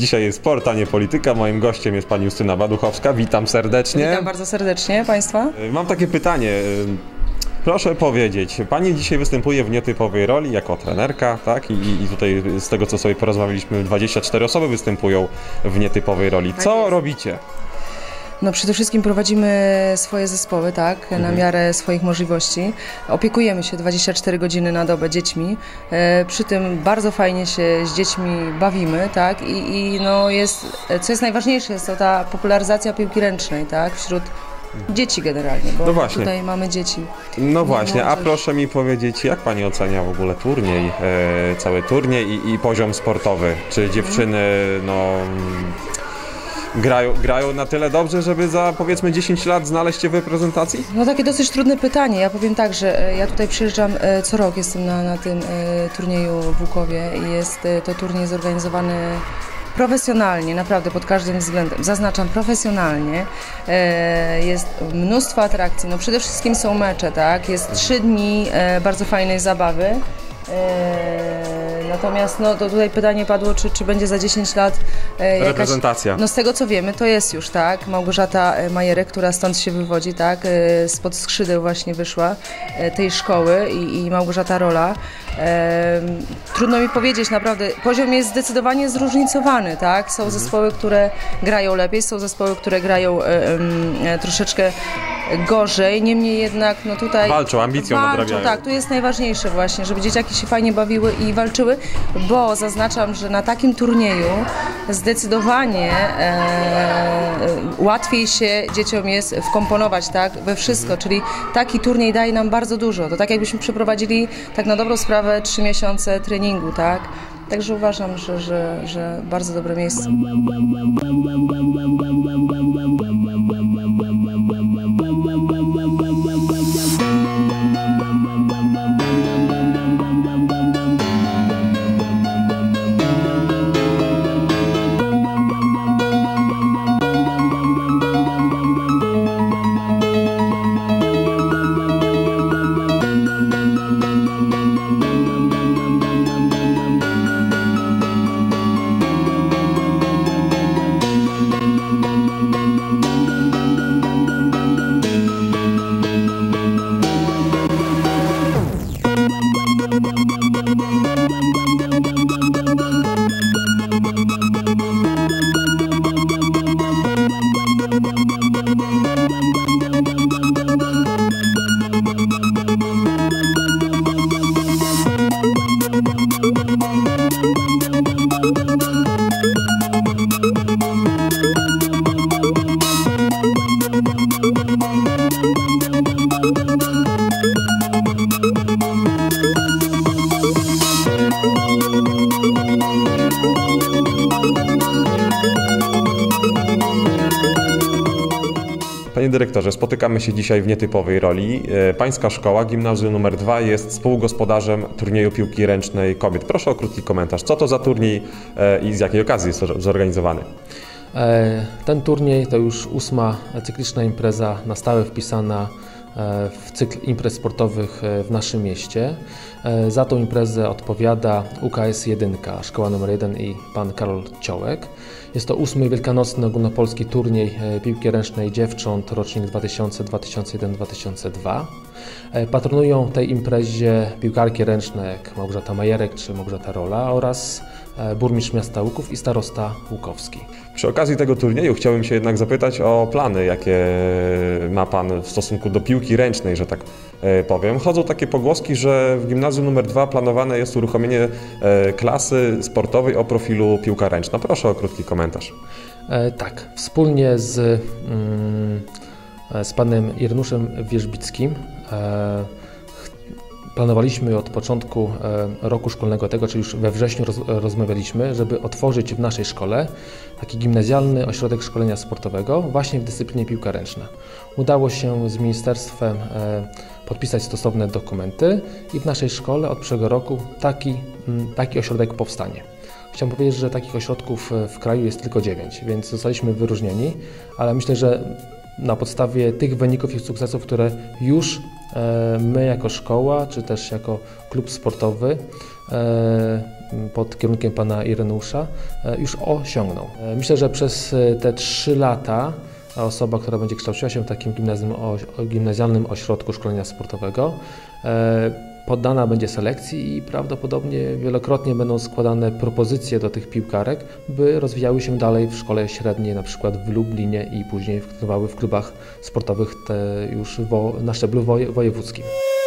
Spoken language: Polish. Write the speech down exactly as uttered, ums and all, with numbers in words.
Dzisiaj jest Sport, a nie polityka. Moim gościem jest pani Justyna Baduchowska. Witam serdecznie. Witam bardzo serdecznie Państwa. Mam takie pytanie. Proszę powiedzieć, pani dzisiaj występuje w nietypowej roli jako trenerka, tak? I, I tutaj z tego, co sobie porozmawialiśmy, dwadzieścia cztery osoby występują w nietypowej roli. Co tak robicie? No przede wszystkim prowadzimy swoje zespoły, tak, mhm. na miarę swoich możliwości. Opiekujemy się dwadzieścia cztery godziny na dobę dziećmi. E, przy tym bardzo fajnie się z dziećmi bawimy, tak, i, i no jest, co jest najważniejsze, jest to ta popularyzacja piłki ręcznej, tak, wśród dzieci generalnie, bo no właśnie. Tutaj mamy dzieci. No właśnie, a proszę mi powiedzieć, jak pani ocenia w ogóle turniej, e, cały turniej i, i poziom sportowy? Czy dziewczyny, no... Grają, grają na tyle dobrze, żeby za powiedzmy dziesięć lat znaleźć się w reprezentacji? No takie dosyć trudne pytanie. Ja powiem tak, że ja tutaj przyjeżdżam co rok, jestem na, na tym turnieju w Łukowie i jest to turniej zorganizowany profesjonalnie, naprawdę pod każdym względem. Zaznaczam profesjonalnie. Jest mnóstwo atrakcji. No przede wszystkim są mecze, tak? Jest trzy dni bardzo fajnej zabawy. Natomiast no, to tutaj pytanie padło, czy, czy będzie za dziesięć lat e, jakaś, reprezentacja. No z tego co wiemy, to jest już, tak. Małgorzata Majerek, która stąd się wywodzi, tak, e, spod skrzydeł właśnie wyszła e, tej szkoły i, i Małgorzata Rola. E, trudno mi powiedzieć, naprawdę, poziom jest zdecydowanie zróżnicowany, tak. Są mhm. zespoły, które grają lepiej, są zespoły, które grają e, e, troszeczkę gorzej, niemniej jednak no tutaj... Walczą, ambicją walczą, nadrabiają. Tak, tu jest najważniejsze właśnie, żeby dzieciaki się fajnie bawiły i walczyły, bo zaznaczam, że na takim turnieju zdecydowanie e, łatwiej się dzieciom jest wkomponować, tak, we wszystko, mhm. czyli taki turniej daje nam bardzo dużo. To tak jakbyśmy przeprowadzili tak na dobrą sprawę trzy miesiące treningu, tak. Także uważam, że, że, że bardzo dobre miejsce. Panie dyrektorze, spotykamy się dzisiaj w nietypowej roli. Pańska szkoła, gimnazjum numer dwa, jest współgospodarzem turnieju piłki ręcznej kobiet. Proszę o krótki komentarz. Co to za turniej i z jakiej okazji jest zorganizowany? Ten turniej to już ósma cykliczna impreza na stałe wpisana w cykl imprez sportowych w naszym mieście. Za tą imprezę odpowiada U K S jeden, szkoła numer jeden i pan Karol Ciołek. Jest to ósmy wielkanocny ogólnopolski turniej piłki ręcznej dziewcząt, rocznik dwa tysiące, dwa tysiące jeden, dwa tysiące dwa. Patronują tej imprezie piłkarki ręczne jak Małgorzata Majerek czy Małgorzata Rola oraz burmistrz miasta Łuków i starosta łukowski. Przy okazji tego turnieju chciałbym się jednak zapytać o plany, jakie ma pan w stosunku do piłki ręcznej, że tak powiem. Chodzą takie pogłoski, że w gimnazjum numer dwa planowane jest uruchomienie klasy sportowej o profilu piłka ręczna. Proszę o krótki komentarz. E, tak, wspólnie z, mm, z panem Irenuszem Wierzbickim e, planowaliśmy od początku roku szkolnego tego, czyli już we wrześniu roz, rozmawialiśmy, żeby otworzyć w naszej szkole taki gimnazjalny ośrodek szkolenia sportowego właśnie w dyscyplinie piłka ręczna. Udało się z ministerstwem podpisać stosowne dokumenty i w naszej szkole od przyszłego roku taki, taki ośrodek powstanie. Chciałbym powiedzieć, że takich ośrodków w kraju jest tylko dziewięć, więc zostaliśmy wyróżnieni, ale myślę, że na podstawie tych wyników i sukcesów, które już my jako szkoła, czy też jako klub sportowy pod kierunkiem pana Ireneusza już osiągnął. Myślę, że przez te trzy lata osoba, która będzie kształciła się w takim gimnazjum, gimnazjalnym ośrodku szkolenia sportowego, poddana będzie selekcji i prawdopodobnie wielokrotnie będą składane propozycje do tych piłkarek, by rozwijały się dalej w szkole średniej, na przykład w Lublinie i później funkcjonowały w klubach sportowych te już wo, na szczeblu woje, wojewódzkim.